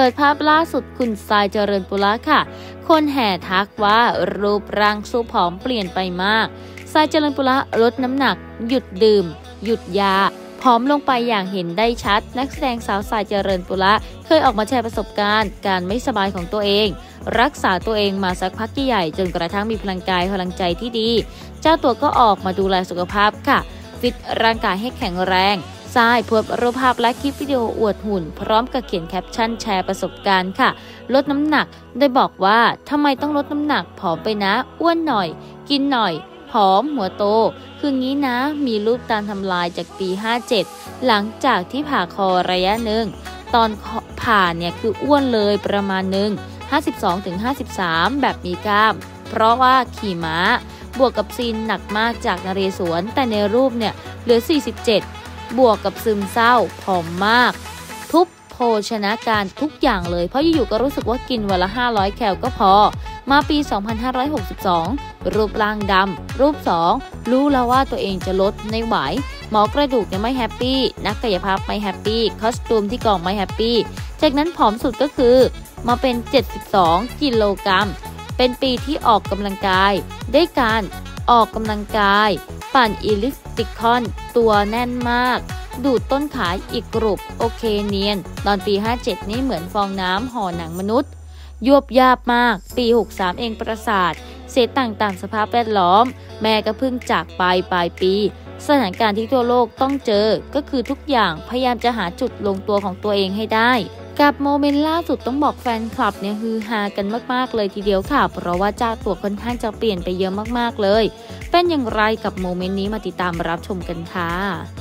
ดภาพล่าสุดคุณทรายเจริญปุระค่ะคนแห่ทักว่ารูปร่างสู้ผอมเปลี่ยนไปมากทรายเจริญปุระลดน้ำหนักหยุดดื่มหยุดยาผอมลงไปอย่างเห็นได้ชัดนักแสดงสาวทรายเจริญปุระเคยออกมาแชร์ประสบการณ์การไม่สบายของตัวเองรักษาตัวเองมาสักพักใหญ่จนกระทั่งมีพลังกายพลังใจที่ดีเจ้าตัวก็ออกมาดูแลสุขภาพค่ะฟิตร่างกายให้แข็งแรงทรายโพสต์รูปภาพและคลิปวิดีโออวดหุ่นพร้อมกับเขียนแคปชั่นแชร์ประสบการณ์ค่ะลดน้ำหนักโดยบอกว่าทำไมต้องลดน้ำหนักผอมไปนะอ้วนหน่อยกินหน่อยผอมหัวโตคืองี้นะมีรูปตามทำลายจากปี 57หลังจากที่ผ่าคอระยะหนึ่งตอนผ่าเนี่ยคืออ้วนเลยประมาณหนึ่ง52-53แบบมีกล้ามเพราะว่าขี่ม้าบวกกับซีนหนักมากจากนเรศวรแต่ในรูปเนี่ยเหลือ47บวกกับซึมเศร้าผอมมากทุบโภชนาการทุกอย่างเลยเพราะอยู่ๆก็รู้สึกว่ากินวันละ500แคลก็พอมาปี 2562 รูปร่างดำรูป 2 รู้แล้วว่าตัวเองจะลดไม่ไหวหมอกระดูกยังไม่แฮปปี้นักกายภาพไม่แฮปปี้คอสตูมที่กองไม่แฮปปี้จากนั้นผอมสุดก็คือมาเป็น72กิโลกรัมเป็นปีที่ออกกำลังกายได้การออกกำลังกายปั่นอิลิปติคอนตัวแน่นมากดูดต้นขาอีกกรุบโอเคเนียนตอนปี 57 นี่เหมือนฟองน้ำห่อหนังมนุษย์ยวบยาบมากปี 63 เองประสาทเศษต่างๆสภาพแวดล้อมแม่ก็เพิ่งจากไปปลายปีสถานการณ์ที่ทั่วโลกต้องเจอก็คือทุกอย่างพยายามจะหาจุดลงตัวของตัวเองให้ได้กับโมเมนต์ล่าสุดต้องบอกแฟนคลับเนี่ยฮือฮากันมากๆเลยทีเดียวค่ะเพราะว่าเจ้าตัวค่อนข้างจะเปลี่ยนไปเยอะมากๆเลยเป็นอย่างไรกับโมเมนต์นี้มาติดตามรับชมกันค่ะ